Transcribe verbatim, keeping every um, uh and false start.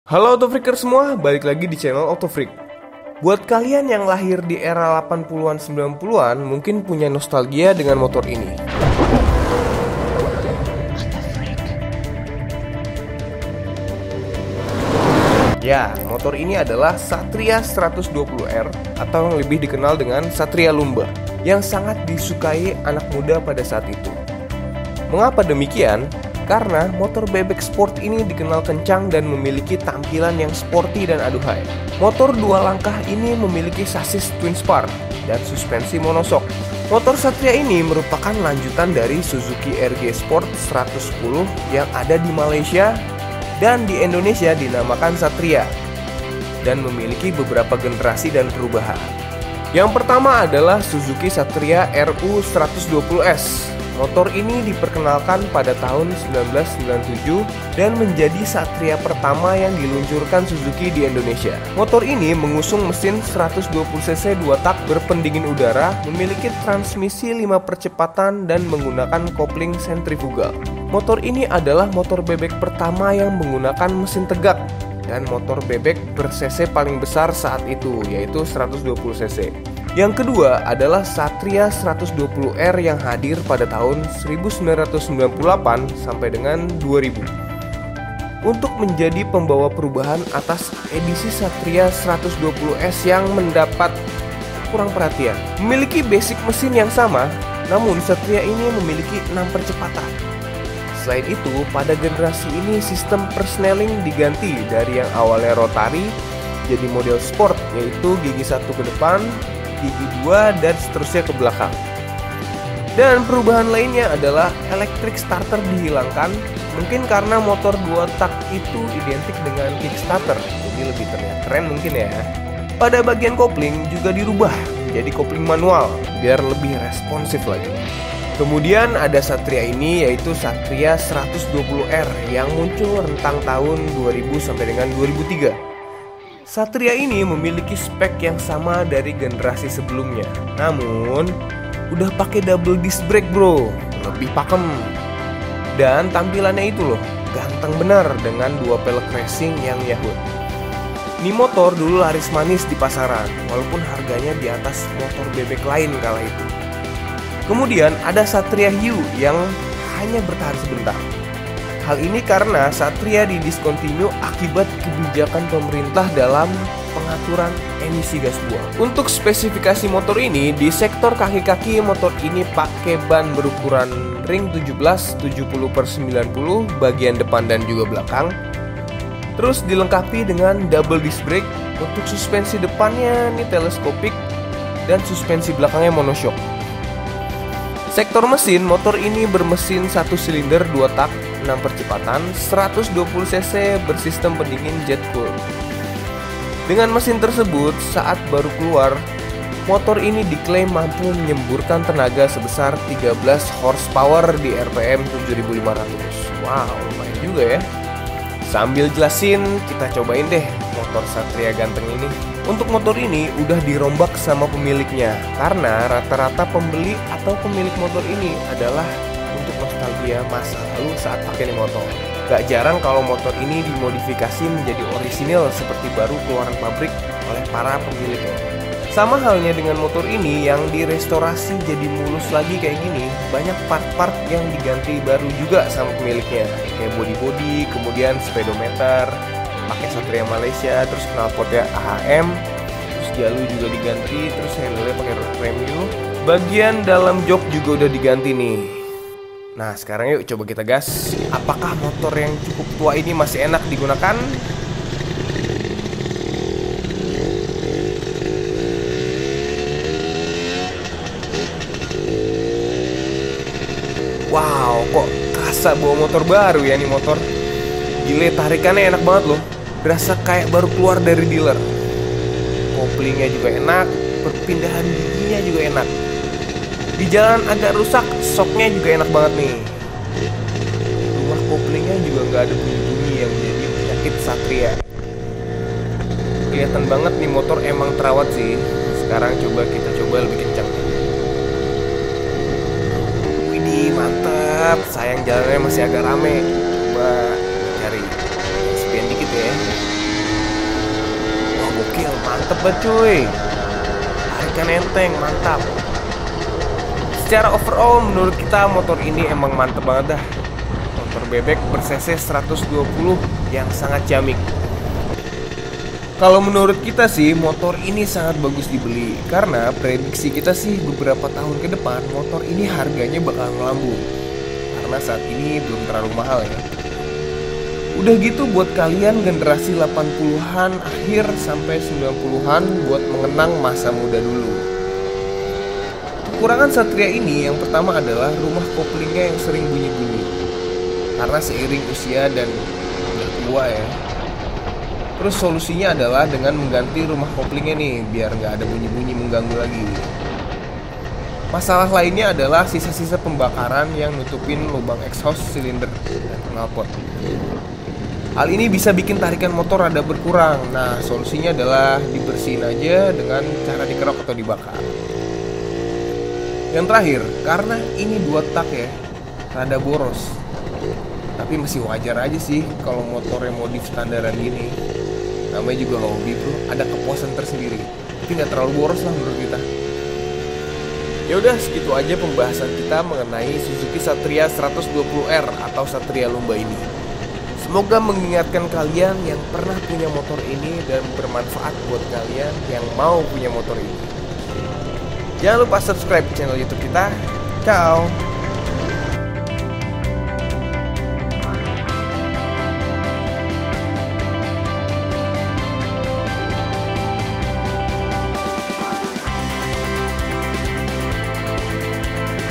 Halo Autofreaker semua, balik lagi di channel Autofreak. Buat kalian yang lahir di era delapan puluhan sembilan puluhan, mungkin punya nostalgia dengan motor ini. Ya, motor ini adalah Satria seratus dua puluh R atau yang lebih dikenal dengan Satria Lumba, yang sangat disukai anak muda pada saat itu. Mengapa demikian? Karena motor bebek sport ini dikenal kencang dan memiliki tampilan yang sporty dan aduhai. Motor dua langkah ini memiliki sasis twin spar dan suspensi monoshock. Motor Satria ini merupakan lanjutan dari Suzuki R G Sport seratus sepuluh yang ada di Malaysia dan di Indonesia dinamakan Satria, dan memiliki beberapa generasi dan perubahan. Yang pertama adalah Suzuki Satria R U seratus dua puluh S. Motor ini diperkenalkan pada tahun seribu sembilan ratus sembilan puluh tujuh dan menjadi Satria pertama yang diluncurkan Suzuki di Indonesia. Motor ini mengusung mesin seratus dua puluh cc dua tak berpendingin udara, memiliki transmisi lima percepatan dan menggunakan kopling sentrifugal. Motor ini adalah motor bebek pertama yang menggunakan mesin tegak dan motor bebek ber-cc paling besar saat itu, yaitu seratus dua puluh cc. Yang kedua adalah Satria seratus dua puluh R yang hadir pada tahun seribu sembilan ratus sembilan puluh delapan sampai dengan dua ribu. Untuk menjadi pembawa perubahan atas edisi Satria seratus dua puluh S yang mendapat kurang perhatian. Memiliki basic mesin yang sama, namun Satria ini memiliki enam percepatan. Selain itu, pada generasi ini sistem persneling diganti dari yang awalnya rotari jadi model sport, yaitu gigi satu ke depan, gigi dua, dan seterusnya ke belakang. Dan perubahan lainnya adalah electric starter dihilangkan, mungkin karena motor dua tak itu identik dengan kickstarter, jadi lebih terlihat keren mungkin ya. Pada bagian kopling juga dirubah jadi kopling manual biar lebih responsif lagi. Kemudian ada Satria ini, yaitu Satria seratus dua puluh R yang muncul rentang tahun dua ribu sampai dengan dua ribu tiga. Satria ini memiliki spek yang sama dari generasi sebelumnya, namun udah pakai double disc brake bro, lebih pakem. Dan tampilannya itu loh, ganteng benar dengan dua pelek racing yang yahut. Ini motor dulu laris manis di pasaran, walaupun harganya di atas motor bebek lain kala itu. Kemudian ada Satria Hiu yang hanya bertahan sebentar. Hal ini karena Satria didiskontinue akibat kebijakan pemerintah dalam pengaturan emisi gas buang. Untuk spesifikasi motor ini, di sektor kaki-kaki motor ini pakai ban berukuran ring tujuh belas tujuh puluh per sembilan puluh bagian depan dan juga belakang. Terus dilengkapi dengan double disc brake. Untuk suspensi depannya ini teleskopik dan suspensi belakangnya monoshock. Sektor mesin, motor ini bermesin satu silinder dua tak, enam percepatan, seratus dua puluh cc bersistem pendingin jet cool. Dengan mesin tersebut, saat baru keluar, motor ini diklaim mampu menyemburkan tenaga sebesar tiga belas horsepower di R P M tujuh ribu lima ratus. Wow, lumayan juga ya. Sambil jelasin, kita cobain deh motor Satria ganteng ini. Untuk motor ini udah dirombak sama pemiliknya, karena rata-rata pembeli atau pemilik motor ini adalah untuk nostalgia masa lalu saat pakai nih motor. Gak jarang kalau motor ini dimodifikasi menjadi orisinil seperti baru keluaran pabrik oleh para pemiliknya. Sama halnya dengan motor ini yang direstorasi jadi mulus lagi kayak gini, banyak part-part yang diganti baru juga sama pemiliknya, kayak body-body, kemudian speedometer pakai Satria Malaysia, terus knalpotnya A H M, terus jalu juga diganti, terus handle-nya pakai road premium. Bagian dalam jok juga udah diganti nih. Nah, sekarang yuk coba kita gas. Apakah motor yang cukup tua ini masih enak digunakan? Wow, kok kerasa bawa motor baru ya nih motor. Gile, tarikannya enak banget loh. Berasa kayak baru keluar dari dealer. Koplingnya juga enak, perpindahan giginya juga enak. Di jalan agak rusak, shocknya juga enak banget nih. Rumah koplingnya juga nggak ada bunyi-bunyi yang menjadi penyakit Satria. Kelihatan banget nih motor emang terawat sih. Sekarang coba kita coba lebih kencang. Widih, mantap. Sayang jalannya masih agak rame. Coba cari sepian dikit ya. mantep banget cuy. Tarikan enteng, mantap. Secara overall menurut kita motor ini emang mantep banget dah. Motor bebek ber-cc seratus dua puluh yang sangat jamik. Kalau menurut kita sih motor ini sangat bagus dibeli, karena prediksi kita sih beberapa tahun ke depan motor ini harganya bakal melambung, karena saat ini belum terlalu mahal ya. Udah gitu buat kalian generasi delapan puluhan akhir sampai sembilan puluhan buat mengenang masa muda dulu. Kekurangan Satria ini yang pertama adalah rumah koplingnya yang sering bunyi-bunyi, karena seiring usia dan udah tua ya. Terus solusinya adalah dengan mengganti rumah koplingnya nih, biar nggak ada bunyi-bunyi mengganggu lagi. Masalah lainnya adalah sisa-sisa pembakaran yang nutupin lubang exhaust silinder dan knalpot. Hal ini bisa bikin tarikan motor rada berkurang. Nah, solusinya adalah dibersihin aja dengan cara dikerok atau dibakar. Yang terakhir, karena ini dua tak ya, rada boros. Tapi masih wajar aja sih kalau motornya modif standaran gini. Namanya juga hobi bro, ada kepuasan tersendiri. Tapi nggak terlalu boros lah menurut kita. Ya udah, segitu aja pembahasan kita mengenai Suzuki Satria seratus dua puluh R atau Satria Lumba ini. Semoga mengingatkan kalian yang pernah punya motor ini dan bermanfaat buat kalian yang mau punya motor ini. Jangan lupa subscribe channel YouTube kita. Ciao.